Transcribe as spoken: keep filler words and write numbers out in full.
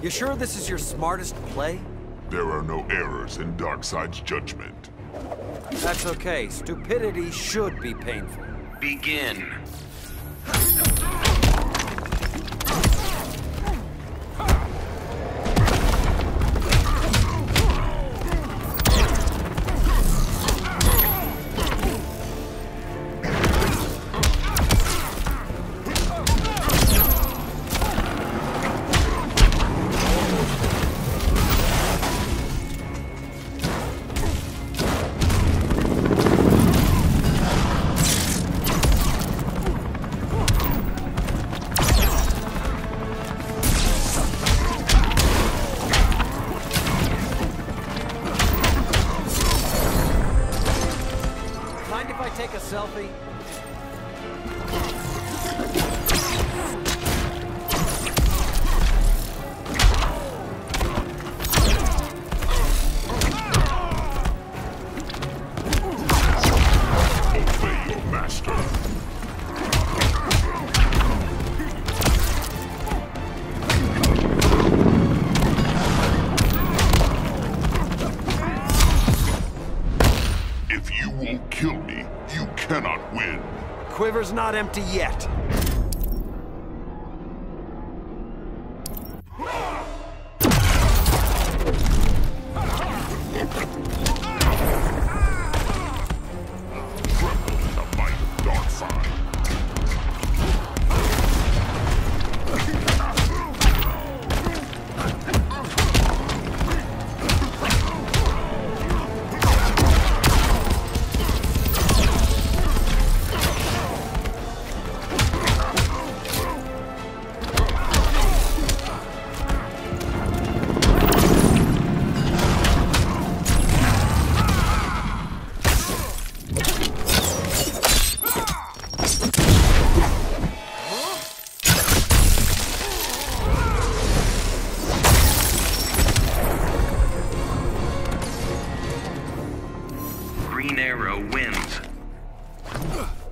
You sure this is your smartest play? There are no errors in Darkseid's judgment. That's okay. Stupidity should be painful. Begin. Mind if I take a selfie? Obey your master. If you won't kill me, you cannot win. Quiver's not empty yet. Tremble in the might of Darkseid. Green Arrow wins.